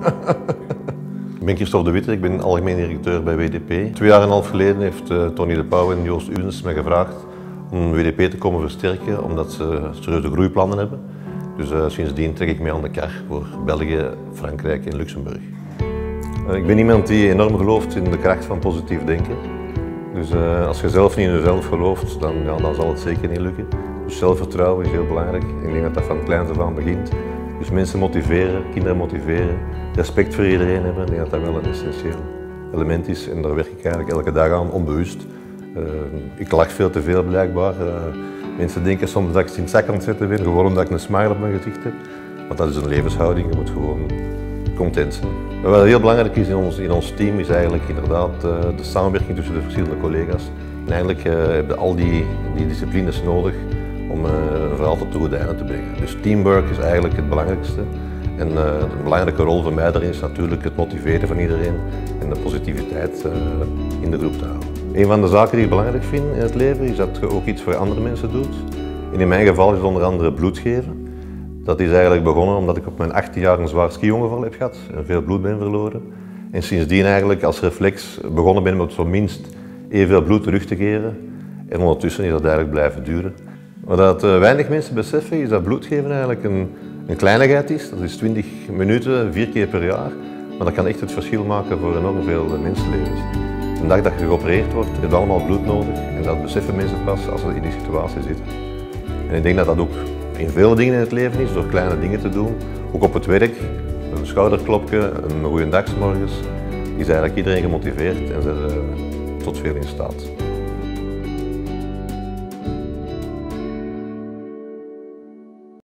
Ik ben Christophe de Witte, ik ben algemeen directeur bij WDP. 2,5 jaar geleden heeft Tony de Pauw en Joost Uwens mij gevraagd om WDP te komen versterken, omdat ze serieuze groeiplannen hebben. Dus sindsdien trek ik mee aan de kar voor België, Frankrijk en Luxemburg. Ik ben iemand die enorm gelooft in de kracht van positief denken. Dus als je zelf niet in jezelf gelooft, dan zal het zeker niet lukken. Dus zelfvertrouwen is heel belangrijk. Ik denk dat dat van kleins af aan begint. Dus mensen motiveren, kinderen motiveren, respect voor iedereen hebben. Ik denk dat dat wel een essentieel element is en daar werk ik eigenlijk elke dag aan, onbewust. Ik lach veel te veel blijkbaar. Mensen denken soms dat ik ze in het zak aan het zetten ben, gewoon omdat ik een smile op mijn gezicht heb. Maar dat is een levenshouding, je moet gewoon content zijn. Wat heel belangrijk is in ons team is eigenlijk inderdaad de samenwerking tussen de verschillende collega's. En eigenlijk hebben al die disciplines nodig om een verhaal tot een goed einde te brengen. Dus teamwork is eigenlijk het belangrijkste. En een belangrijke rol voor mij daarin is natuurlijk het motiveren van iedereen en de positiviteit in de groep te houden. Een van de zaken die ik belangrijk vind in het leven is dat je ook iets voor andere mensen doet. En in mijn geval is het onder andere bloed geven. Dat is eigenlijk begonnen omdat ik op mijn 18 jaar een zwaar ski-ongeval heb gehad en veel bloed ben verloren. En sindsdien eigenlijk als reflex begonnen ben met zo minst evenveel bloed terug te geven. En ondertussen is dat eigenlijk blijven duren. Wat weinig mensen beseffen is dat bloed geven eigenlijk een kleinigheid is. Dat is 20 minuten, 4 keer per jaar. Maar dat kan echt het verschil maken voor enorm veel mensenlevens. De dag dat je geopereerd wordt, heb je allemaal bloed nodig. En dat beseffen mensen pas als ze in die situatie zitten. En ik denk dat dat ook in veel dingen in het leven is, door kleine dingen te doen. Ook op het werk, een schouderklopje, een goede dag 's morgens, is eigenlijk iedereen gemotiveerd en ze tot veel in staat.